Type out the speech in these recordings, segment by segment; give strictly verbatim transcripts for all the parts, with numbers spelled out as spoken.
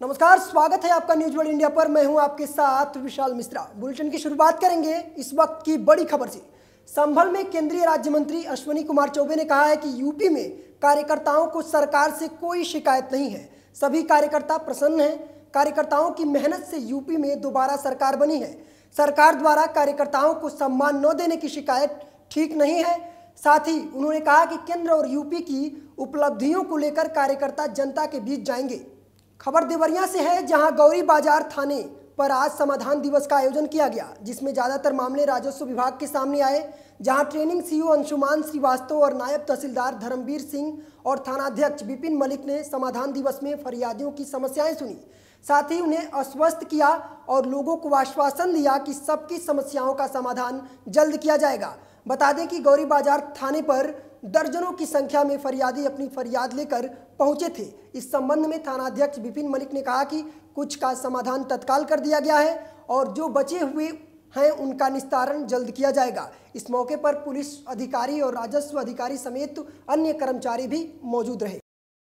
नमस्कार, स्वागत है आपका न्यूज वर्ल्ड इंडिया पर। मैं हूं आपके साथ विशाल मिश्रा। बुलेटिन की शुरुआत करेंगे इस वक्त की बड़ी खबर से। संभल में केंद्रीय राज्य मंत्री अश्विनी कुमार चौबे ने कहा है कि यूपी में कार्यकर्ताओं को सरकार से कोई शिकायत नहीं है। सभी कार्यकर्ता प्रसन्न हैं। कार्यकर्ताओं की मेहनत से यूपी में दोबारा सरकार बनी है। सरकार द्वारा कार्यकर्ताओं को सम्मान न देने की शिकायत ठीक नहीं है। साथ ही उन्होंने कहा कि केंद्र और यूपी की उपलब्धियों को लेकर कार्यकर्ता जनता के बीच जाएंगे। खबर देवरिया से है, जहां गौरी बाजार थाने पर आज समाधान दिवस का आयोजन किया गया, जिसमें ज्यादातर मामले राजस्व विभाग के सामने आए। जहां ट्रेनिंग सीईओ अंशुमान श्रीवास्तव और नायब तहसीलदार धर्मवीर सिंह और थानाध्यक्ष विपिन मलिक ने समाधान दिवस में फरियादियों की समस्याएं सुनी। साथ ही उन्हें आश्वस्त किया और लोगों को आश्वासन दिया कि सबकी समस्याओं का समाधान जल्द किया जाएगा। बता दें कि गौरी बाजार थाने पर दर्जनों की संख्या में फरियादी अपनी फरियाद लेकर पहुंचे थे। इस संबंध में थानाध्यक्ष विपिन मलिक ने कहा कि कुछ का समाधान तत्काल कर दिया गया है और जो बचे हुए हैं उनका निस्तारण जल्द किया जाएगा। इस मौके पर पुलिस अधिकारी और राजस्व अधिकारी समेत अन्य कर्मचारी भी मौजूद रहे।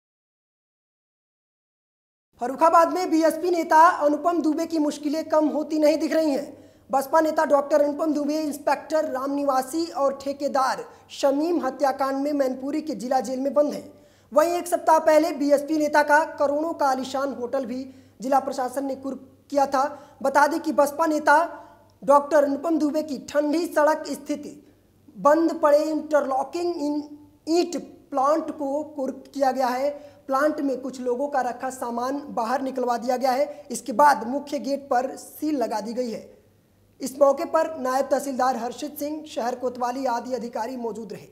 फर्रुखाबाद में बीएसपी नेता अनुपम दुबे की मुश्किलें कम होती नहीं दिख रही हैं। बसपा नेता डॉक्टर अनुपम दुबे इंस्पेक्टर रामनिवासी और ठेकेदार शमीम हत्याकांड में मैनपुरी के जिला जेल में बंद हैं। वहीं एक सप्ताह पहले बीएसपी नेता का करोड़ों का आलीशान होटल भी जिला प्रशासन ने कुर्क किया था। बता दें कि बसपा नेता डॉक्टर अनुपम दुबे की ठंडी सड़क स्थित बंद पड़े इंटरलॉकिंग ईंट प्लांट को कुर्क किया गया है। प्लांट में कुछ लोगों का रखा सामान बाहर निकलवा दिया गया है। इसके बाद मुख्य गेट पर सील लगा दी गई है। इस मौके पर नायब तहसीलदार हर्षित सिंह, शहर कोतवाली आदि अधिकारी मौजूद रहे।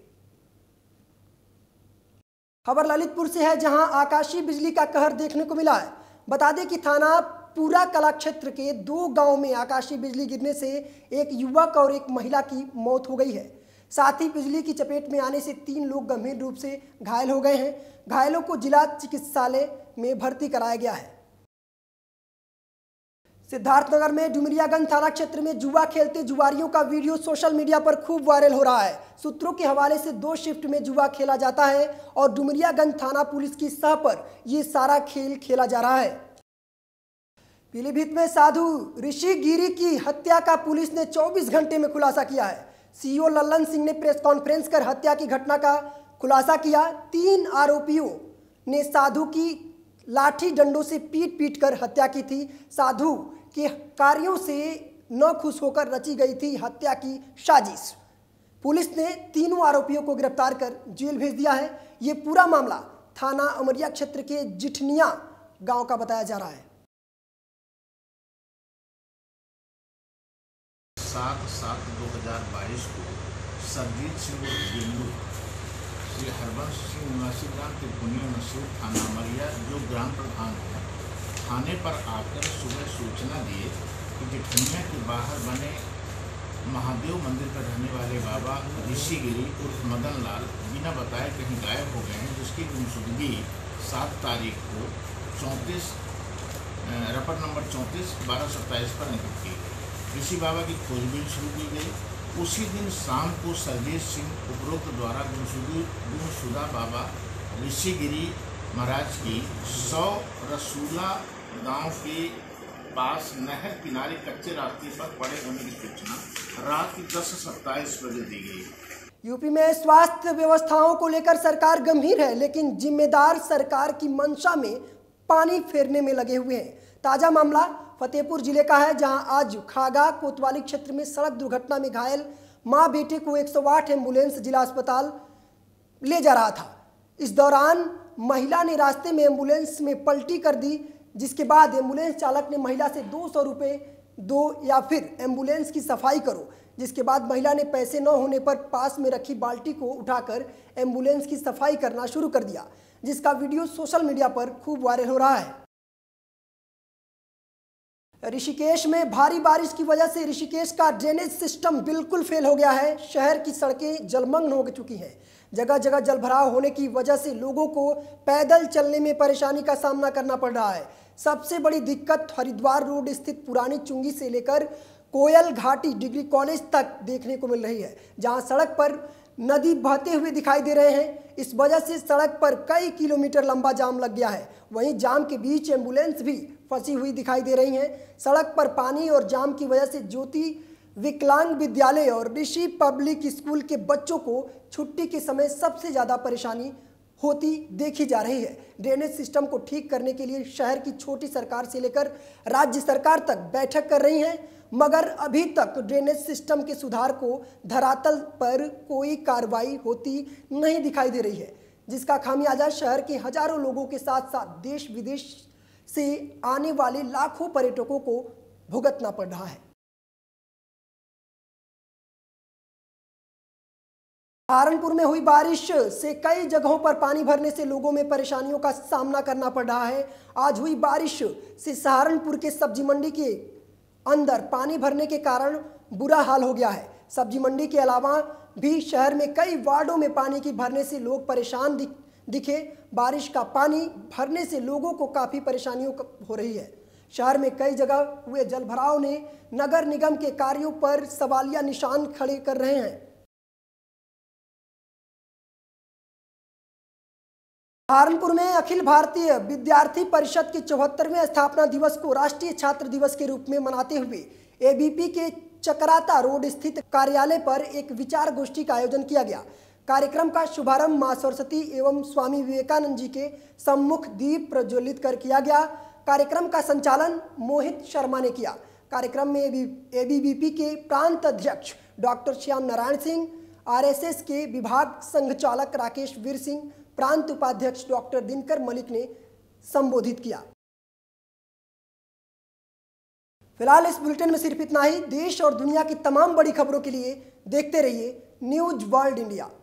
खबर ललितपुर से है, जहां आकाशीय बिजली का कहर देखने को मिला है। बता दें कि थाना पूरा कला क्षेत्र के दो गांव में आकाशीय बिजली गिरने से एक युवक और एक महिला की मौत हो गई है। साथ ही बिजली की चपेट में आने से तीन लोग गंभीर रूप से घायल हो गए हैं। घायलों को जिला चिकित्सालय में भर्ती कराया गया है। सिद्धार्थनगर में डुमरियागंज थाना क्षेत्र में जुआ खेलते जुआरियों का वीडियो सोशल मीडिया पर खूब वायरल हो रहा है। सूत्रों के हवाले से दो शिफ्ट में जुआ खेला जाता है और डुमरियागंज थाना पुलिस की सह पर यह सारा खेल खेला जा रहा है। पीलीभीत में साधु ऋषि गिरी की हत्या का पुलिस ने चौबीस घंटे में खुलासा किया है। सीईओ लल्लन सिंह ने प्रेस कॉन्फ्रेंस कर हत्या की घटना का खुलासा किया। तीन आरोपियों ने साधु की लाठी डंडों से पीट पीट कर हत्या की थी। साधु के कार्यों से न खुश होकर रची गई थी हत्या की साजिश। पुलिस ने तीनों आरोपियों को गिरफ्तार कर जेल भेज दिया है। ये पूरा मामला थाना अमरिया क्षेत्र के जिठनिया गांव का बताया जा रहा है। सात सात दो हजार बाईस को सरजीत सिंह बिल्लू श्री हरबंश सिंह निवासी ग्राम त्रिपुनिया मसूर थाना अमरिया जो ग्राम प्रधान है, थाने पर आकर सुबह सूचना दिए कि जिठनिया के बाहर बने महादेव मंदिर पर रहने वाले बाबा ऋषि गिरी उर्फ मदन लाल बिना बताए कहीं गायब हो गए हैं, जिसकी गुमशुदगी सात तारीख को चौंतीस रपट नंबर चौंतीस बारह सत्ताईस पर अंकित की गई। ऋषि बाबा की खोजबीन शुरू की गई। उसी दिन शाम को सरजीत सिंह उपरोक्त द्वारा गुमशुदा बाबा ऋषि गिरी महाराज की सौ रसूला गांव के पास नहर किनारे कच्चे रास्ते पर पड़े होने की सूचना रात की दस सत्ताईस बजे दी गई। यूपी में स्वास्थ्य व्यवस्थाओं को लेकर सरकार गंभीर है, लेकिन जिम्मेदार सरकार की मंशा में पानी फेरने में लगे हुए हैं। ताजा मामला फतेहपुर जिले का है, जहां आज खागा कोतवाली क्षेत्र में सड़क दुर्घटना में घायल मां बेटे को एक सौ आठ एम्बुलेंस जिला अस्पताल ले जा रहा था। इस दौरान महिला ने रास्ते में एम्बुलेंस में पलटी कर दी, जिसके बाद एम्बुलेंस चालक ने महिला से दो सौ रुपये दो या फिर एम्बुलेंस की सफाई करो, जिसके बाद महिला ने पैसे न होने पर पास में रखी बाल्टी को उठाकर एम्बुलेंस की सफाई करना शुरू कर दिया, जिसका वीडियो सोशल मीडिया पर खूब वायरल हो रहा है। ऋषिकेश में भारी बारिश की वजह से ऋषिकेश का ड्रेनेज सिस्टम बिल्कुल फेल हो गया है। शहर की सड़कें जलमग्न हो चुकी हैं। जगह जगह जलभराव होने की वजह से लोगों को पैदल चलने में परेशानी का सामना करना पड़ रहा है। सबसे बड़ी दिक्कत हरिद्वार रोड स्थित पुरानी चुंगी से लेकर कोयल घाटी डिग्री कॉलेज तक देखने को मिल रही है, जहां सड़क पर नदी बहते हुए दिखाई दे रहे हैं। इस वजह से सड़क पर कई किलोमीटर लंबा जाम लग गया है। वहीं जाम के बीच एम्बुलेंस भी फंसी हुई दिखाई दे रही हैं। सड़क पर पानी और जाम की वजह से ज्योति विकलांग विद्यालय और ऋषि पब्लिक स्कूल के बच्चों को छुट्टी के समय सबसे ज़्यादा परेशानी होती देखी जा रही है। ड्रेनेज सिस्टम को ठीक करने के लिए शहर की छोटी सरकार से लेकर राज्य सरकार तक बैठक कर रही हैं, मगर अभी तक ड्रेनेज सिस्टम के सुधार को धरातल पर कोई कार्रवाई होती नहीं दिखाई दे रही है, जिसका खामियाजा शहर के हजारों लोगों के साथ साथ देश विदेश से आने वाले लाखों पर्यटकों को भुगतना पड़ रहा है। सहारनपुर में हुई बारिश से कई जगहों पर पानी भरने से लोगों में परेशानियों का सामना करना पड़ रहा है। आज हुई बारिश से सहारनपुर के सब्जी मंडी के अंदर पानी भरने के कारण बुरा हाल हो गया है। सब्जी मंडी के अलावा भी शहर में कई वार्डों में पानी की भरने से लोग परेशान दिखे। बारिश का पानी भरने से लोगों को काफ़ी परेशानियों हो रही है। शहर में कई जगह हुए जलभराव ने नगर निगम के कार्यों पर सवालिया निशान खड़े कर रहे हैं। सहारनपुर में अखिल भारतीय विद्यार्थी परिषद के चौहत्तरवें स्थापना दिवस को राष्ट्रीय छात्र दिवस के रूप में मनाते हुए एबीपी के चकराता रोड स्थित कार्यालय पर एक विचार गोष्ठी का आयोजन किया गया। कार्यक्रम का शुभारंभ मां सरस्वती एवं स्वामी विवेकानंद जी के सम्मुख दीप प्रज्वलित कर किया गया। कार्यक्रम का संचालन मोहित शर्मा ने किया। कार्यक्रम में एबीवीपी के प्रांत अध्यक्ष डॉक्टर श्याम नारायण सिंह, आरएसएस के विभाग संघचालक राकेश वीर सिंह, प्रांत उपाध्यक्ष डॉक्टर दिनकर मलिक ने संबोधित किया। फिलहाल इस बुलेटिन में सिर्फ इतना ही। देश और दुनिया की तमाम बड़ी खबरों के लिए देखते रहिए न्यूज वर्ल्ड इंडिया।